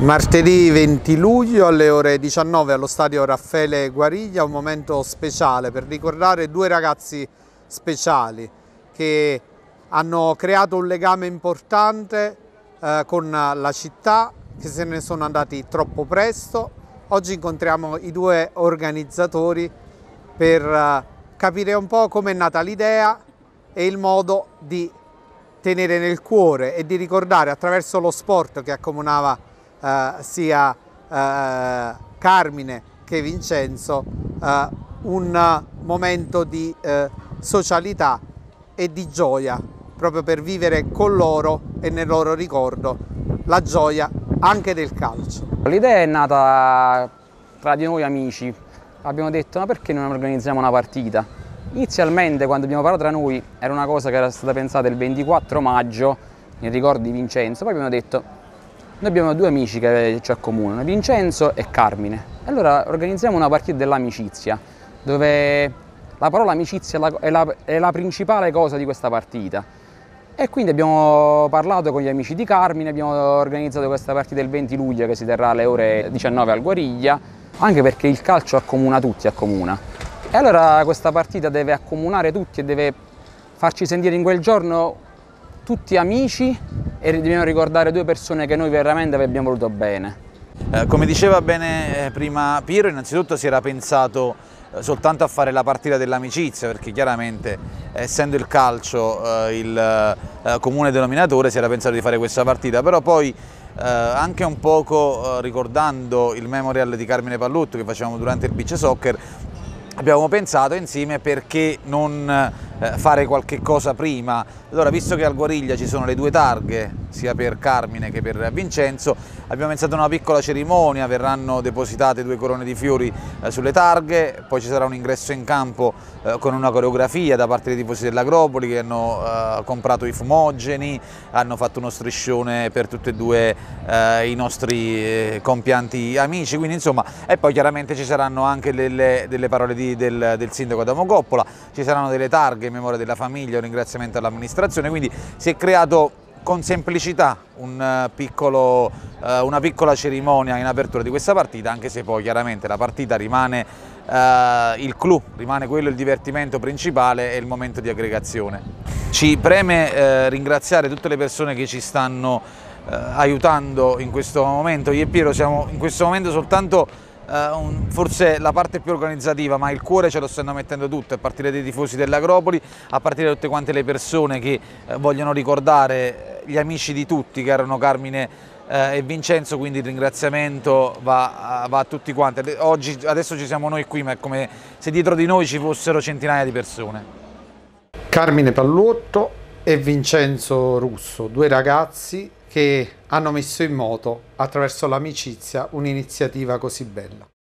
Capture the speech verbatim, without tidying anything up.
Martedì venti luglio alle ore diciannove allo stadio Raffaele Guariglia, un momento speciale per ricordare due ragazzi speciali che hanno creato un legame importante eh, con la città, che se ne sono andati troppo presto. Oggi incontriamo i due organizzatori per eh, capire un po' come è nata l'idea e il modo di tenere nel cuore e di ricordare attraverso lo sport che accomunava Uh, sia uh, Carmine che Vincenzo uh, un uh, momento di uh, socialità e di gioia, proprio per vivere con loro e nel loro ricordo la gioia anche del calcio. L'idea è nata tra di noi amici, abbiamo detto ma perché non organizziamo una partita? Inizialmente quando abbiamo parlato tra noi era una cosa che era stata pensata il ventiquattro maggio in ricordo di Vincenzo, poi abbiamo detto noi abbiamo due amici che ci accomunano, Vincenzo e Carmine. Allora organizziamo una partita dell'amicizia, dove la parola amicizia è la, è, la, è la principale cosa di questa partita. E quindi abbiamo parlato con gli amici di Carmine, abbiamo organizzato questa partita il venti luglio che si terrà alle ore diciannove al Guariglia, anche perché il calcio accomuna tutti, accomuna. E allora questa partita deve accomunare tutti e deve farci sentire in quel giorno tutti amici e dobbiamo ricordare due persone che noi veramente abbiamo voluto bene. Eh, come diceva bene eh, prima Piero, innanzitutto si era pensato eh, soltanto a fare la partita dell'amicizia, perché chiaramente essendo il calcio eh, il eh, comune denominatore si era pensato di fare questa partita, però poi eh, anche un poco eh, ricordando il memorial di Carmine Pallutto che facevamo durante il beach soccer, abbiamo pensato insieme perché non eh, fare qualche cosa prima. Allora, visto che al Guariglia ci sono le due targhe, sia per Carmine che per Vincenzo, abbiamo pensato a una piccola cerimonia, verranno depositate due corone di fiori eh, sulle targhe, poi ci sarà un ingresso in campo eh, con una coreografia da parte dei tifosi dell'Agropoli che hanno eh, comprato i fumogeni, hanno fatto uno striscione per tutti e due eh, i nostri eh, compianti amici, quindi insomma, e poi chiaramente ci saranno anche delle, delle parole di, del, del sindaco Adamo Coppola, ci saranno delle targhe in memoria della famiglia, un ringraziamento all'amministrazione, quindi si è creato con semplicità un piccolo, eh, una piccola cerimonia in apertura di questa partita, anche se poi chiaramente la partita rimane eh, il clou, rimane quello il divertimento principale e il momento di aggregazione. Ci preme eh, ringraziare tutte le persone che ci stanno eh, aiutando in questo momento. Io e Piero siamo in questo momento soltanto Uh, un, forse la parte più organizzativa, ma il cuore ce lo stanno mettendo tutto, a partire dai tifosi dell'Agropoli, a partire da tutte quante le persone che uh, vogliono ricordare gli amici di tutti che erano Carmine uh, e Vincenzo, quindi il ringraziamento va, uh, va a tutti quanti. Oggi, adesso ci siamo noi qui, ma è come se dietro di noi ci fossero centinaia di persone. Carmine Pallutto e Vincenzo Russo, due ragazzi che hanno messo in moto attraverso l'amicizia un'iniziativa così bella.